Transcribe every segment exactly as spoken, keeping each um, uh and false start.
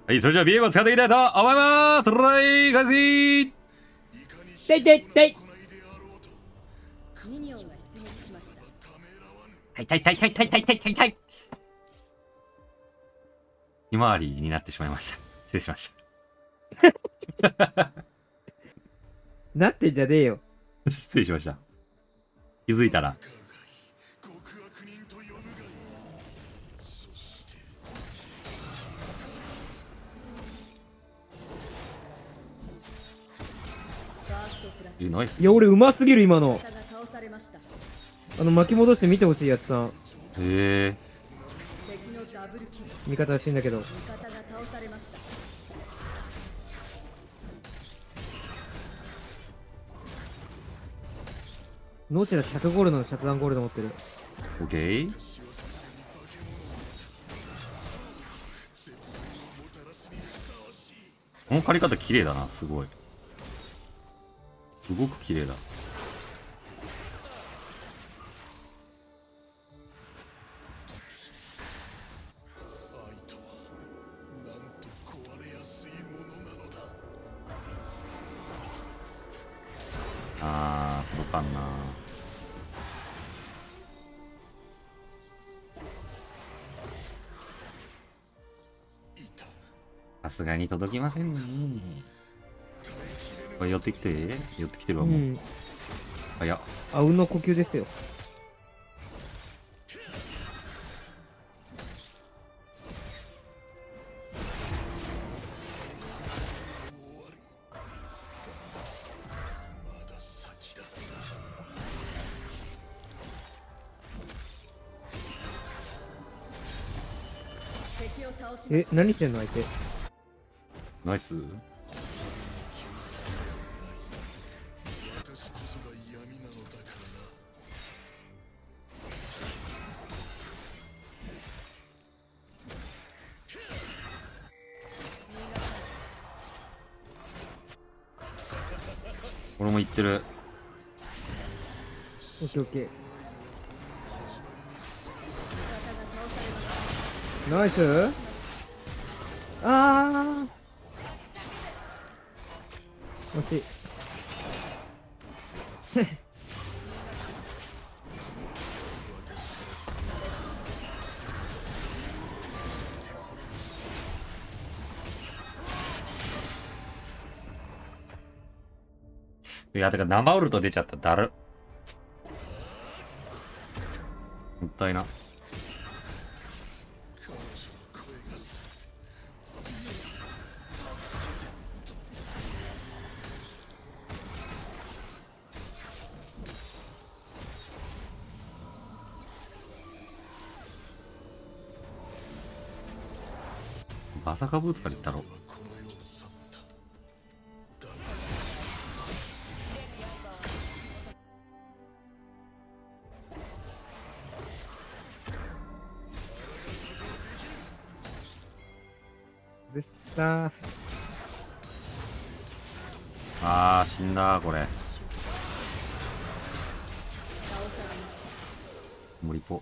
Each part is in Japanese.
はい、それじゃあビームを使っていきたいと思います。トライ開始。 ていていてい。 ミニオンが出撃しました。 はいたいたいたいたいたいたいたいたい。ひまわりになってしまいました。失礼しました。 なってんじゃねえよ。 失礼しました。気づいたら。え、ナイス。 いや、俺うますぎる、今の。 味方が倒されました。 あの、巻き戻して見てほしいやつさん。 へえ。 敵のダブルキル。 味方は死んだけど。 味方が倒されました。 ノーチラひゃくゴールドのシャットダウンゴールド持ってる。 オッケー。この借り方綺麗だな、すごい。すごく綺麗だ。あー、届かんな。さすがに届きませんね。これ寄ってきて、寄ってきてるわ、もう。 うん。 あ、いや。 あうんの呼吸ですよ。 敵を倒しまえし、た。 何してんの相手。 ナイス。俺も言ってる。 オッケーオッケー。ナイス。あー。惜しい。 いや、てか生ウルト出ちゃった。だる。もったいな。バサカブーツから言ったろ。 でしたー。 あー、死んだこれ。森ポ。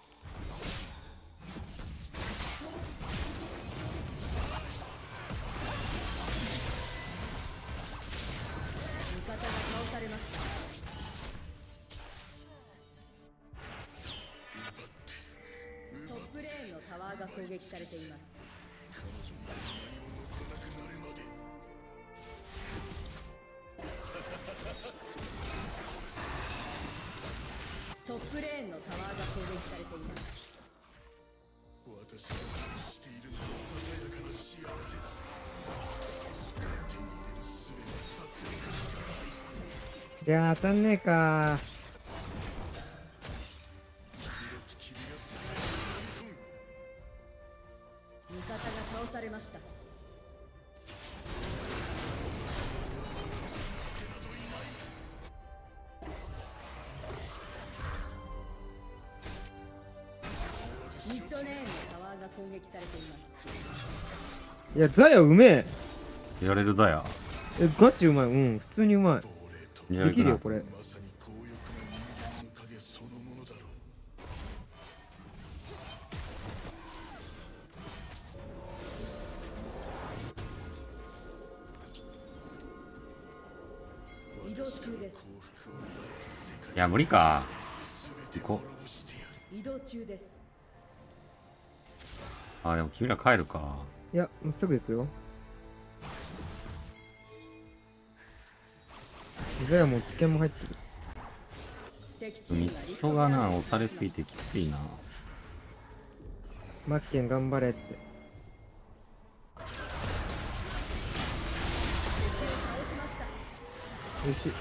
味方が倒されました。トップレーンのタワーが攻撃されています。トップレーンのタワーが攻撃されています。 私がしているのはささやかな幸せだ。手に入れる術は殺戮しかない。 いやー当たんねえか味方が倒されました。ミッドレーンのタワーが攻撃されています。 ー。いやザヤうめえ。 やれるだや。 えガチうまい。うん普通にうまい。 やできるよこれ。 まさに強欲な人間の影そのものだろう。 中です。 いや、無理か。行こ移動中です。 う。あ、でも君ら帰るか。 いや、もうすぐ行くよ。じゃあもう危険も入ってる。 敵チームミがリッドがな、押されすぎてきついな。 マッケン頑張れって。よし。 最初のタワーが破壊されました。移動中です。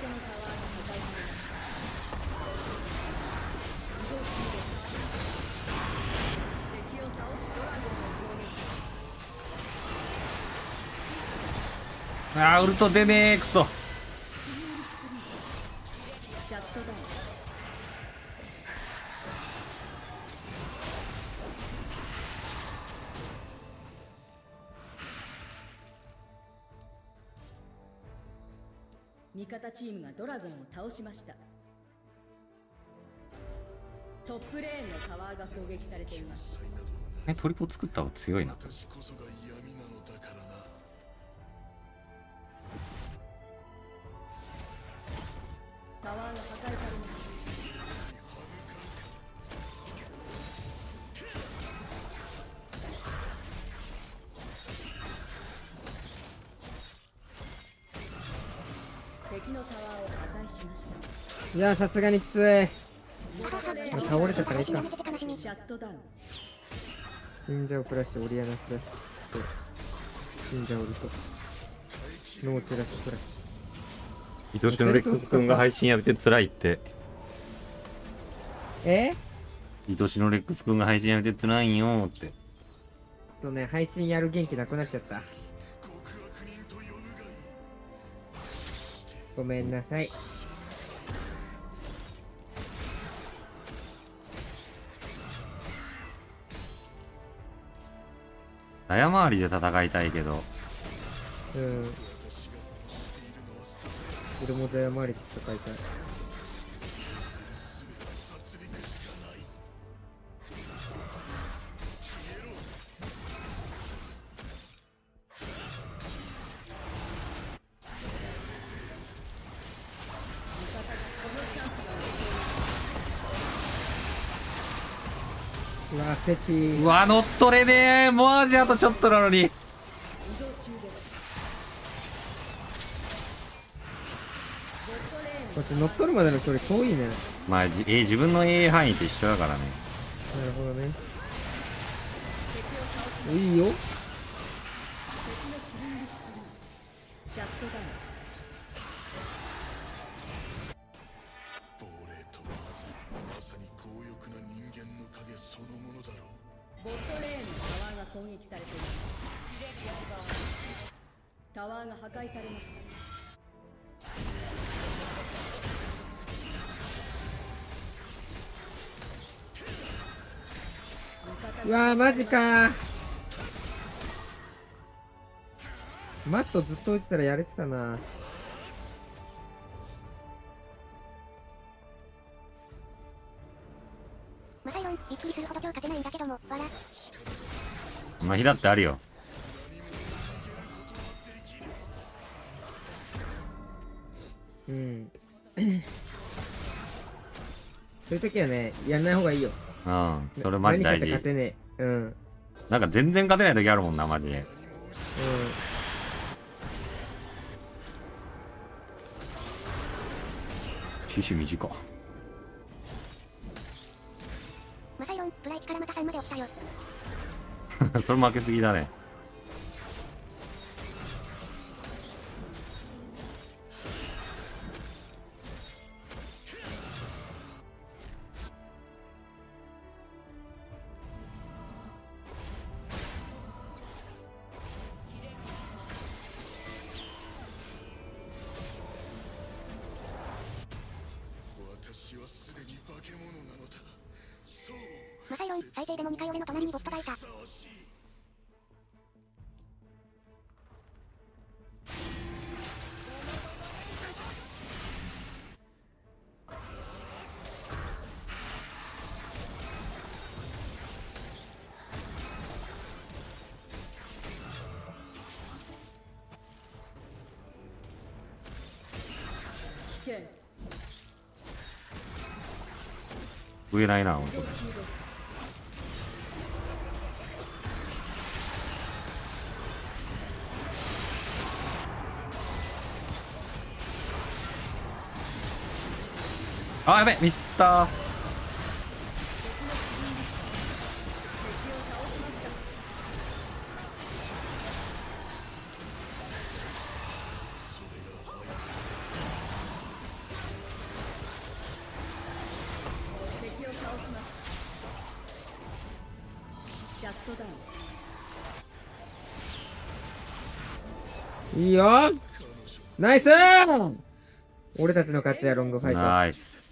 敵を倒すドラゴンの攻撃。 あー、ウルト出ねえ、クソ。 シャットダウン。味方チームがドラゴンを倒しました。トップレーンのタワーが攻撃されています。 え、トリポ作った方が強いな。 私こそが闇なのだからな。 タワーが破壊されました。敵のタワーを破壊しました。 いや、さすがにきつい。 ボットレーン倒れたからいいか。 シャットダウン。 忍者をプラッシュ、オリアナスラッシュ、忍者オルト、ノーチラスプラッシ愛しのレックス君が配信やめて辛いって。 ュ。え愛しのレックス君が配信やめて辛いんよーって。 ちょっとね、配信やる元気なくなっちゃった。ごめんなさい。 早回りで戦いたいけど。 うん。俺もザヤ回りで戦いたい。うわ、セティうわ、乗っ取れねえ。マジあとちょっとなのに。 移動中です。ボットレーンこっち乗っ取るまでの距離遠いね。 まあ、じえー自分の エー 範囲と一緒だからね。 なるほどね。 敵を倒しいいよ。 敵のキリングスプリー。シャットダウン。 亡霊とはまさに強欲な人間の影そのものだろう。 ボットレーンのタワーが攻撃されています。タワーが破壊されました。 うわー、マジかー。マットずっと打ってたらやれてたな。 マサイロン、びっくりするほど今日勝てないんだけども、わら。 まあ、日だってあるよ。 うん。そういう時はね、やんない方がいいよ。 うん。それマジ大事何したって勝。てねえ。うん。うん。 なんか全然勝てない時あるもんな、マジで。シュシュ短っ。 マサイロン、プラいちからまたさんまで落ちたよ。 それ負けすぎだね。 私はすでに化け物なのだ。そう。 マサイロン、最低でもにかい俺の隣にボットがいた。 ふさわしい。 上ないな、ほんと。あ、やべ、ミスったー。 敵を倒します。シャットダウン。 いいよ。ナイスー。俺たちの勝ちや、ロングファイト。 ナイス。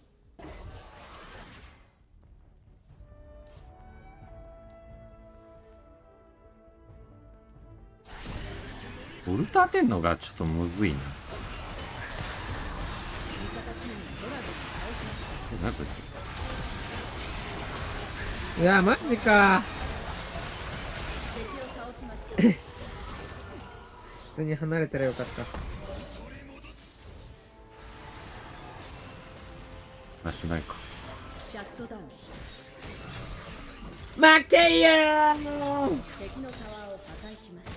ボルト当てんのがちょっとむずいな。なんかこいつ。 いや、マジか。普通に離れたらよかった。 なしないか。 シャットダウン。 負けいやー。 敵のタワーを破壊しました。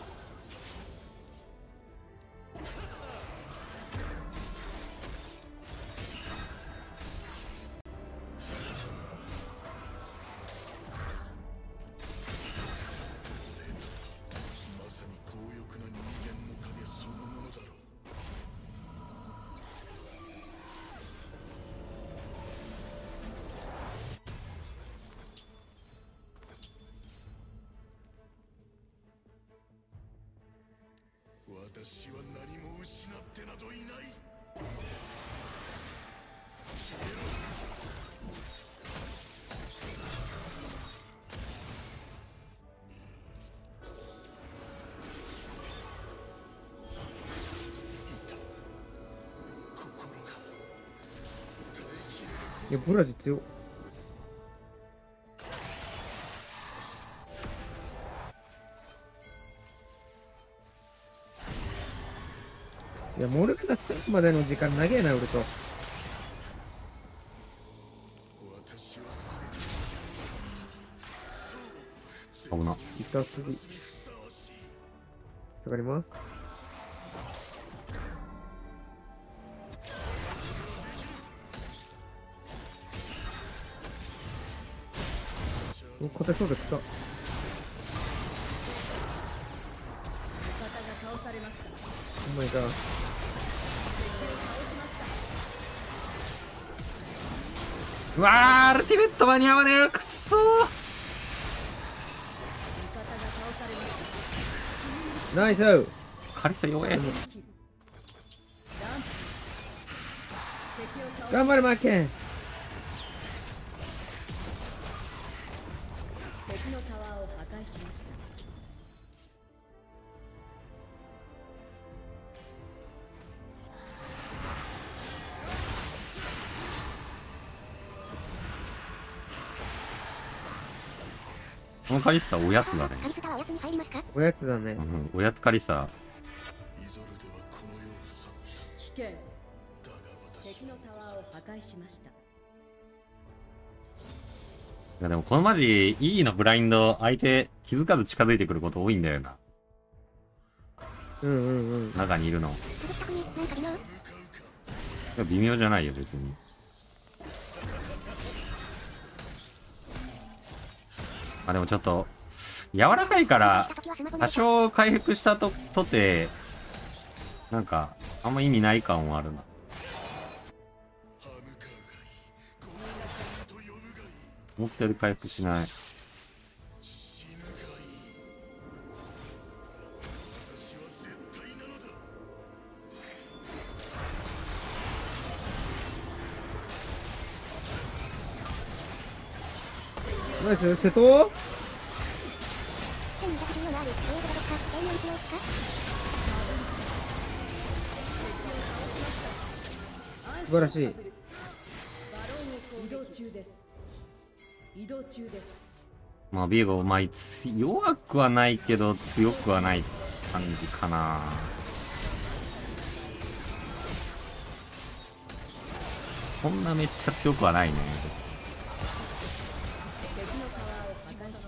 まさに強欲な人間の影そのものだろう。私は何も失ってなどいない。心が耐えきれる。 いや、ブラジ強っ。いや、モルガナスタートまでの時間長えな、俺と。 私はすで危な。 痛すぎ。下がります。お、勝てそうで草。 味方が倒されました。 お前が。 うわー、アルティメット間に合わねえよ、くっそー。 味方が倒されました。 ナイス。 カリサ弱え。 キル。ダンプ。敵を倒し頑張れ、マッケン。 敵のタワーを破壊しました。 このカリッサおやつだね。 カリスタはおやつに入りますか？ おやつだねう。ん、おやつカリッサ。 イゾルではこの世を去っ危険。 た。だが私敵のタワーを破壊しました。 いやでもこのマジ E のブラインド、相手気づかず近づいてくること多いんだよな。 うんうんうん。 中にいるの。いくぐった国、なんか微妙。 や微妙じゃないよ、別に。まあでもちょっと、柔らかいから、多少回復したと、とて、なんか、あんま意味ない感はあるな。 歯向かうがいい。この世と呼ぶがいい。 思ったより回復しない。 死ぬがいい。私は絶対なのだ。 ナイス、瀬戸。 せんにひゃくじゅうよんのある、どういうことですか？永遠一応ですか？ 素晴らしい。 バロンを移動中です。移動中です。 まあビエゴ、まあつ弱くはないけど強くはない感じかな。 そんなめっちゃ強くはないね。 敵のタワーを破壊します。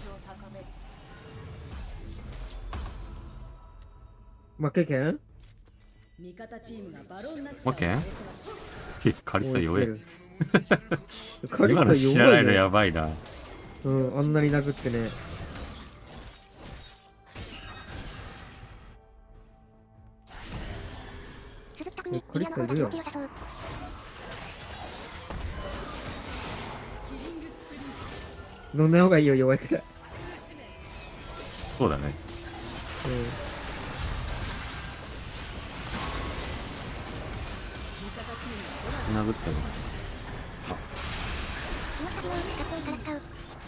負けけん味方チームがバロンナッシャーオッケーを倒しました。 カリスタ弱え。 カリ今のス知らないのタ弱いね。 やばいな。 うん、あんなに殴ってね。 鈴木拓海、 クリスタいるよ良さそう。 飲んだ方がいいよ、弱いから。 そうだね。 うん。 殴っても。 気持ち先を使っていたら使う。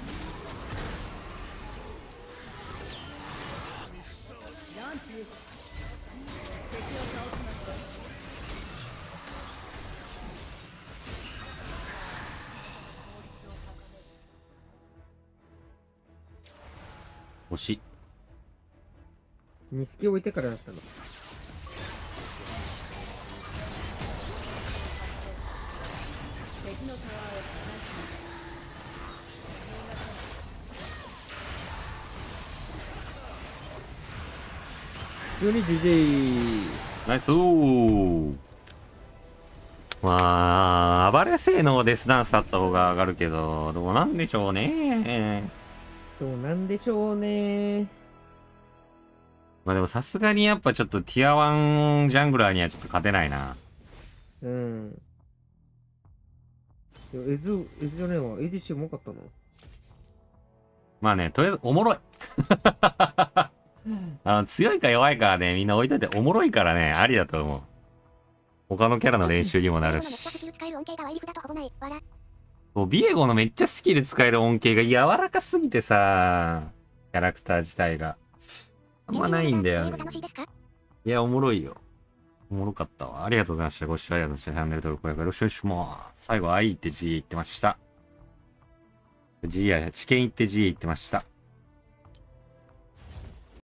ランプ敵を倒しました。 惜しい。 ニスキ置いてからだったの。 敵のタワーを破壊しました。 普通に ジージェー。 ナイスー。まあ、暴れ性能デスダンスあった方が上がるけど、どうなんでしょうね。 どうなんでしょうね。 まあでもさすがにやっぱちょっとティアワンジャングラーにはちょっと勝てないな。 うん。いやエズ、エズじゃねえわ。エーディーシー うまかったな。 まあね、とりあえずおもろい。あの、強いか弱いかはね、みんな置いといておもろいからね、ありだと思う。他のキャラの練習にもなるし。そうビエゴのめっちゃスキル使える恩恵が柔らかすぎてさ、キャラクター自体が。あんまないんだよね。いや、おもろいよ。おもろかったわ。ありがとうございました。ご視聴ありがとうございました。チャンネル登録、高評価よろしくお願いします。最後、愛って G 言ってました。G や、知見言って G 言ってました。